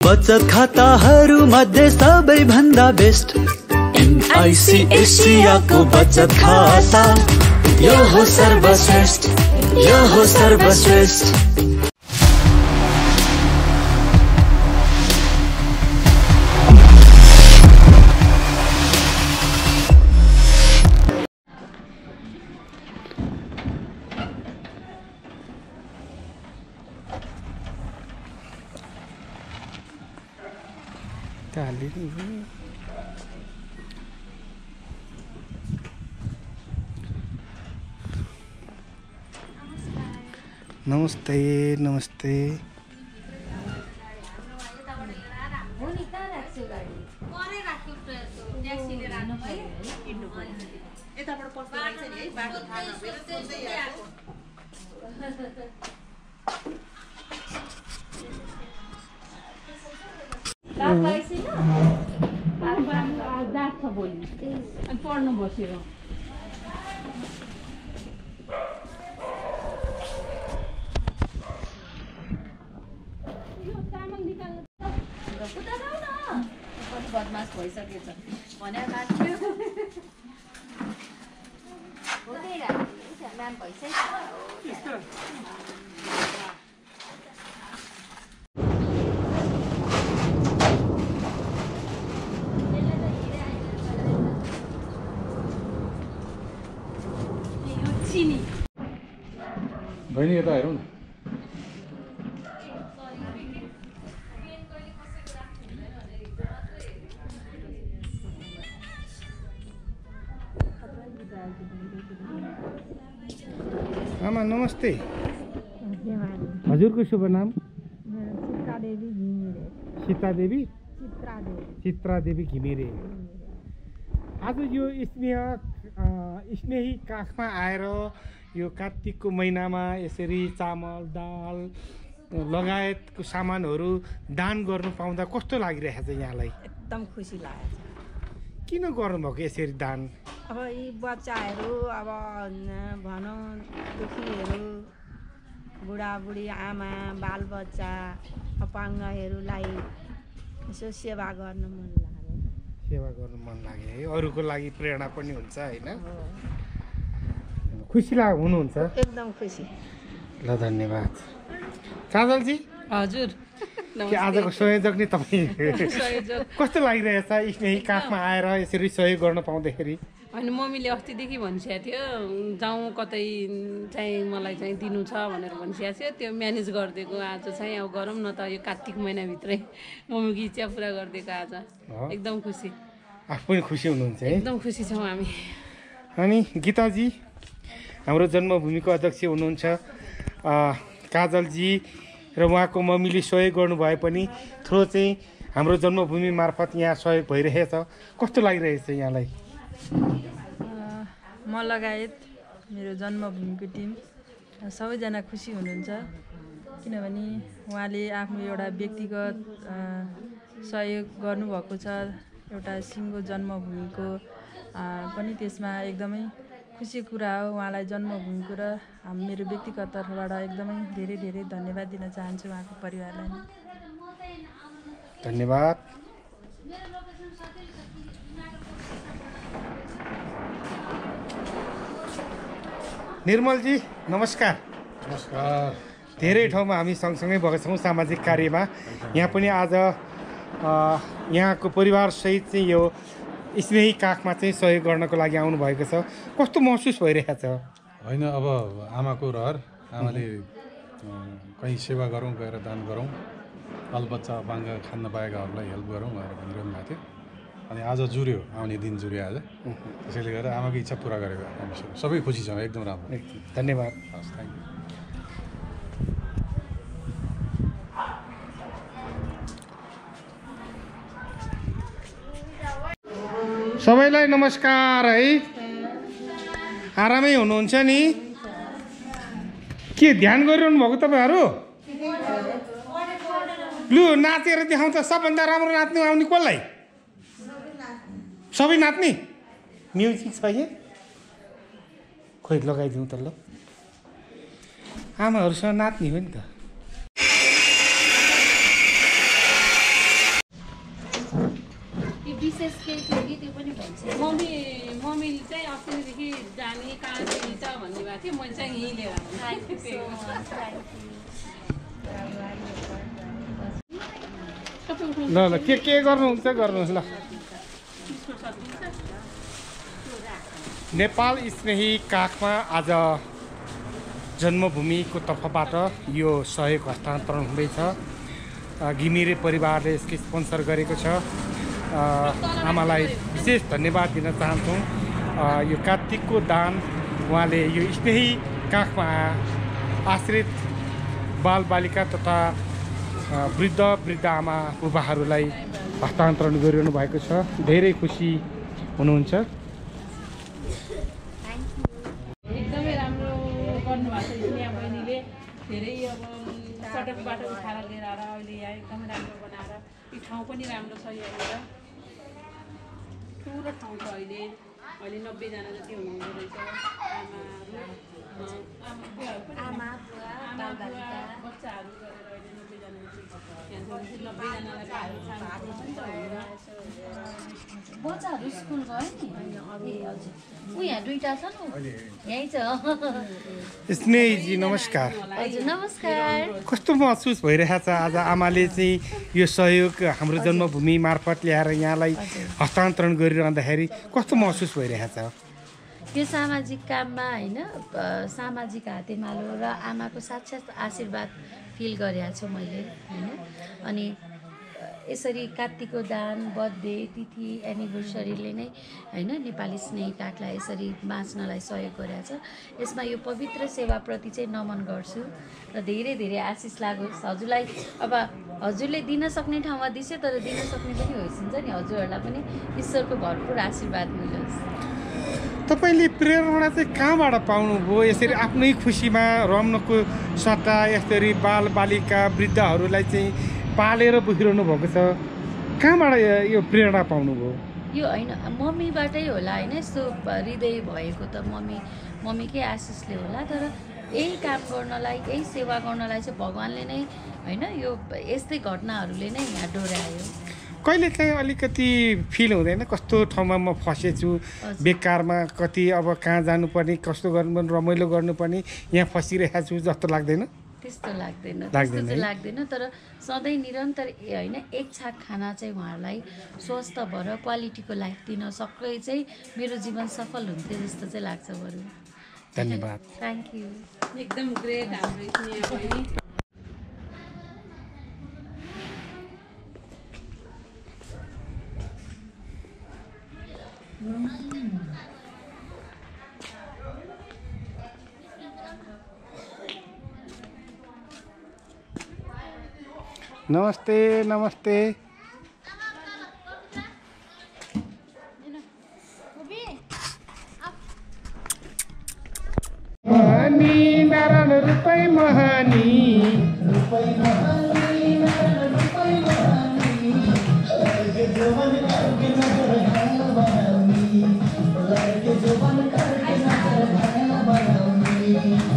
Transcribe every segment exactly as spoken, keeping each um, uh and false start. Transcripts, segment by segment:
बचत खाताहरू मध्ये सबैभन्दा बेस्ट एनआईसी एसियाको बचत खाता, यो हो सर्वश्रेष्ठ, यो हो सर्वश्रेष्ठ। नमस्ते नमस्ते। पढ्नु बसेर बदमास भइसकेछ भने चिनी बहिनी यता हेरौँ न। आमा नमस्ते। हजुरको शुभ नाम? सीतादेवी घिमिरे। सीतादेवी? चित्रादेवी। चित्रादेवी घिमिरे। आज यो स्नेह स्नेही काखमा आएर यो कार्तिकको महिनामा यसरी चामल दाल लगायतको सामानहरू दान गर्नु पाउँदा कस्तो लागिरहेको छ यहाँलाई? एकदम खुसी लागेको छ। किन गर्नुभएको यसरी दान? अब यी बच्चाहरू अब भनौँ दुखीहरू, बुढाबुढी आमा बालबच्चा अपाङ्गहरूलाई यसो सेवा गर्नु मन लाग्यो। सेवा गर्नु मन लाग्यो है, अरूको लागि प्रेरणा पनि हुन्छ होइन? खुसी लाग हुनुहुन्छ? एकदम खुसी। ल धन्यवाद। काजलजी? हजुर आजको संयोजक नै तपाईँ कस्तो लागिरहेछ स्नेही काखमा आएर यसरी सहयोग गर्न पाउँदाखेरि? अनि मम्मीले अस्तिदेखि भनिसकेको थियो जाउँ कतै चाहिँ मलाई चाहिँ दिनु छ भनेर भनिसकेको थियो, त्यो म्यानेज गरिदिएको। आज चाहिँ अब गरौँ न त, यो कार्तिक महिनाभित्रै मम्मीको इच्छा पुरा गरिदिएको आज। एकदम खुसी। आफू पनि खुसी हुनुहुन्छ है? एकदम खुसी छौँ हामी। अनि गीताजी हाम्रो जन्मभूमिको अध्यक्ष हुनुहुन्छ, काजलजी र उहाँको मम्मीले सहयोग गर्नुभए पनि थोरै चाहिँ हाम्रो जन्मभूमि मार्फत यहाँ सहयोग भइरहेछ। कस्तो लागिरहेछ यहाँलाई? म लगायत मेरो जन्मभूमिको टिम सबैजना खुसी हुनुहुन्छ, किनभने उहाँले आफ्नो एउटा व्यक्तिगत सहयोग गर्नुभएको छ। एउटा सिङ्गो जन्मभूमिको पनि त्यसमा एकदमै खुसी कुरा हो। उहाँलाई जन्मभूमिको र मेरो व्यक्तिगत तर्फबाट एकदमै धेरै धेरै धन्यवाद दिन चाहन्छु उहाँको परिवारलाई। धन्यवाद। निर्मलजी नमस्कार। नमस्कार। धेरै ठाउँमा हामी सँगसँगै भएको छौँ सामाजिक कार्यमा। यहाँ पनि आज यहाँको परिवारसहित चाहिँ यो स्नेही काखमा चाहिँ सहयोग गर्नको लागि आउनुभएको छ। कस्तो महसुस भइरहेको छ? होइन, अब आमाको रहर, आमाले कहीँ सेवा गरौँ, गएर दान गरौँ, बालबच्चा अपाङ्ग खान नपाएकाहरूलाई हेल्प गरौँ भनेर भनिरहनु भएको थियो। अनि आज जुर्यो, आउने दिन जुर्यो आज। त्यसैले गर्दा आमाको इच्छा पुरा गरेको हामी सबै खुसी छौँ। एकदम राम्रो। धन्यवाद। हस्, थ्याङ्क यू। सबैलाई नमस्कार है। आरामै हुनुहुन्छ नि? के ध्यान गरिरहनु भएको तपाईँहरू? लु नाचेर देखाउँछ। सबभन्दा राम्रो नाच्नु आउने कसलाई? सबै नाच्ने? म्युजिक छ यहाँ? खोइ लगाइदिउँ त ल। आमाहरूसँग नाच्ने हो नि त। विशेष केही थियो कि त्यो पनि भन्छ मम्मी मम्मीले चाहिँ अस्तिदेखि जाने कहाँ जान्छ भन्ने भएको थियो मैले चाहिँ यहीँ लिएर ल ल के के गर्नुहुन्छ गर्नुहोस् ल नेपाल स्नेही काखमा आज जन्मभूमिको तर्फबाट यो सहयोग हस्तान्तरण हुँदैछ। घिमिरे परिवारले यसको स्पोन्सर गरेको छ। आमालाई विशेष धन्यवाद दिन चाहन्छौँ। यो कार्तिकको दान उहाँले यो स्नेही काखमा आश्रित बालबालिका तथा वृद्ध वृद्ध आमा बुबाहरूलाई हस्तान्तरण गरिरहनु भएको छ। धेरै खुसी हुनुहुन्छ। एकदमै राम्रो गर्नुभएको छ स्नेहा बहिनीले। धेरै अब सडकबाट उठाएर लिएर आएर अहिले यहाँ एकदमै राम्रो बनाएर यो ठाउँ पनि राम्रो छ। यहाँनिर ठुलो ठाउँ छ। अहिले अहिले नब्बेजना जति हुनुहुँदो रहेछ आमा आमा बच्चाहरू गरेर अहिले नब्बेजना जति नब्बेजनालाई बच्चाहरू स्कुल गयो नि। ए हजुर ऊ यहाँ दुईवटा छ नि यहीँ छ। स्नेहीजी नमस्कार। हजुर नमस्कार। कस्तो महसुस भइरहेको छ आज आमाले चाहिँ यो सहयोग हाम्रो जन्मभूमि मार्फत ल्याएर यहाँलाई हस्तान्तरण गरिरहँदाखेरि कस्तो महसुस भइरहेको छ? यो सामाजिक काममा होइन सामाजिक हातेमालो र आमाको साक्षात् आशीर्वाद फिल गरेको छु मैले होइन। अनि यसरी कार्तिकको दान बर्थडे तिथि एनिभर्सरीले नै होइन नेपाली स्नेही काखलाई यसरी बाँच्नलाई सहयोग गरेको छ। यसमा यो पवित्र सेवाप्रति चाहिँ नमन गर्छु र धेरै धेरै आशिष लागोस् हजुरलाई। अब हजुरले दिन सक्ने ठाउँमा दिस्यो तर दिन सक्ने पनि होइसिन्छ नि। हजुरहरूलाई पनि ईश्वरको भरपुर आशीर्वाद मिलोस्। तपाईँले प्रेरणा चाहिँ कहाँबाट पाउनुभयो? यसरी आफ्नै खुसीमा रम्नको सट्टा यसरी बालबालिका वृद्धहरूलाई चाहिँ पालेर बसिरहनु भएको छ। कहाँबाट यो प्रेरणा पाउनुभयो? यो होइन मम्मीबाटै होला होइन। यस्तो हृदय भएको त मम्मी मम्मीकै आशिषले होला। तर यही काम गर्नलाई यही सेवा गर्नलाई चाहिँ भगवान्ले नै होइन यो यस्तै घटनाहरूले नै यहाँ डोर्यायो। कहिले काहीँ अलिकति फिल हुँदैन कस्तो ठाउँमा म फसेछु बेकारमा, कति अब कहाँ जानुपर्ने कस्तो गर्नुपर्ने रमाइलो गर्नुपर्ने यहाँ फसिरहेको छु जस्तो लाग्दैन? त्यस्तो लाग्दैन त्यस्तो चाहिँ लाग्दैन। तर सधैँ निरन्तर होइन एक छाक खाना चाहिँ उहाँहरूलाई स्वस्थ भएर क्वालिटीको लाइफ दिन सबै चाहिँ मेरो जीवन सफल हुन्थ्यो जस्तो चाहिँ लाग्छ। बरु धन्यवाद। Thank you. एकदम ग्रेट हाम्रो स्नेहा बहिनी। नमस्ते नमस्ते। महानी नारायण रुपै महानी रुपै महानी नारायण रुपै महानी लगे जोवन करके नजर है बनानी लगे जोवन करके नजर है बनानी।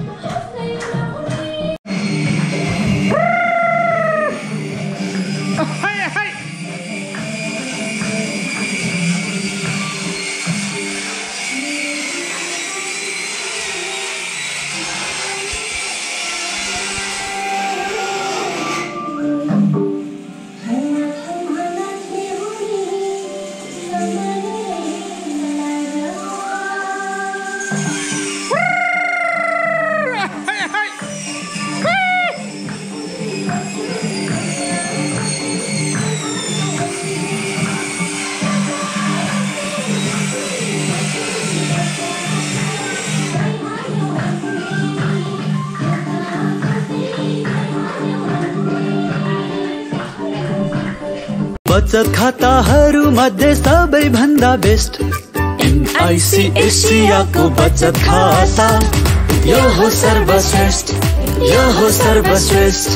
बचत खाताहरू मध्ये सबैभन्दा बेस्ट एनआईसी एसियाको बचत खाता यो हो सर्वश्रेष्ठ यो हो सर्वश्रेष्ठ।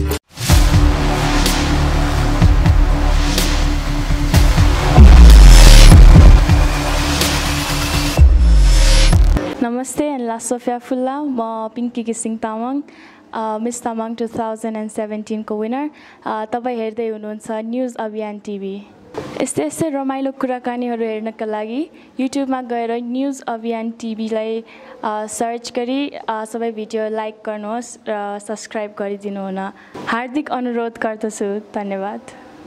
नमस्ते and La Sofia Fulla, म Pinky Kising Tamang miss Tamang two thousand and सेभेन्टिनको विनर। तपाईँ हेर्दै हुनुहुन्छ न्युज अभियान टिभी। यस्तै यस्तै रमाइलो कुराकानीहरू हेर्नका लागि युट्युबमा गएर न्युज अभियान टिभीलाई सर्च गरी सबै भिडियो लाइक गर्नुहोस् र सब्सक्राइब गरिदिनु हुन हार्दिक अनुरोध गर्दछु। धन्यवाद।